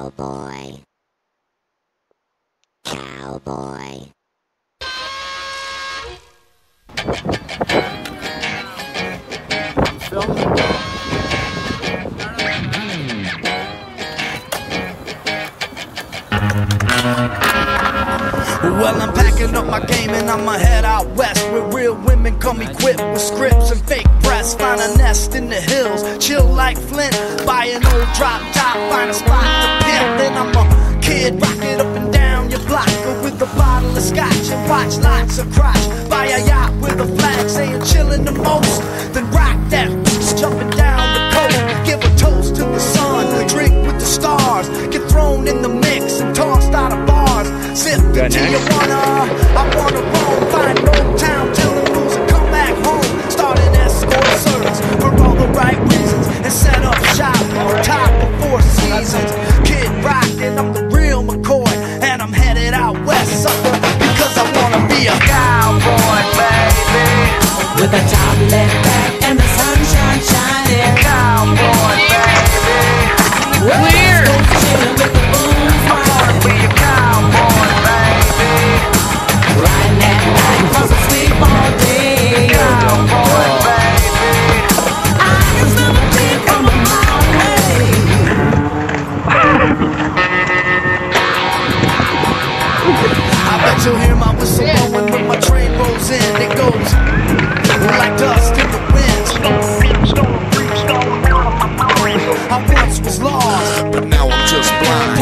Cowboy. Cowboy. Well, I'm packing up my game and I'ma head out west, where real women come equipped with scripts and fake breasts. Find a nest in the hills, chill like Flint. Buy an old drop top, find a spot to pimp. Then I'm a kid, rock it up and down your block with a bottle of scotch and watch lots of crotch. Buy a yacht with a flag saying chillin' the most. Then rock that jumping down the coast. Give a toast to the sun, drink with the stars. Get thrown in the mix and tossed out of bars. Sip the Tijuana, I wanna roam. Find Old Town, tell them lose and come back home. Start an escort service for all the right reasons, and set up shop on top of Four Seasons. Kid Rock and I'm the real McCoy, and I'm headed out west, sucker, because I wanna be a cowboy, baby. With a top left back and the sunshine shining. Cowboy, baby. Clear. Chillin' with the booze riding. Be a cowboy, baby. Riding at night 'cause I sleep all day. Cowboy, baby. I can smell the wind from a mile away. I bet you'll hear my whistle blowing when my train rolls in. It goes like dust in the wind. I once was lost, but now I'm just blind.